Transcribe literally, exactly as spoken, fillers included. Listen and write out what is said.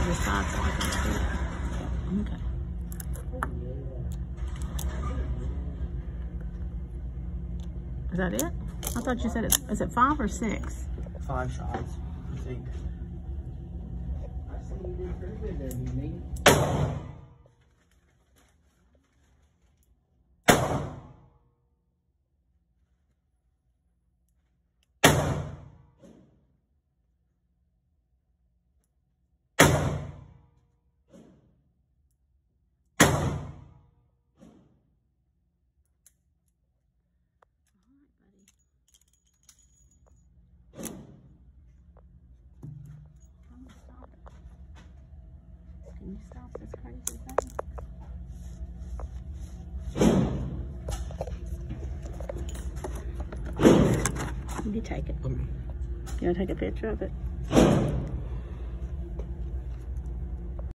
this side so I can see it. Okay. Is that it? I thought you said it. Is it five or six? Five shots, I think. Can you stop this crazy thing? You take it. Let me. You want to take a picture of it?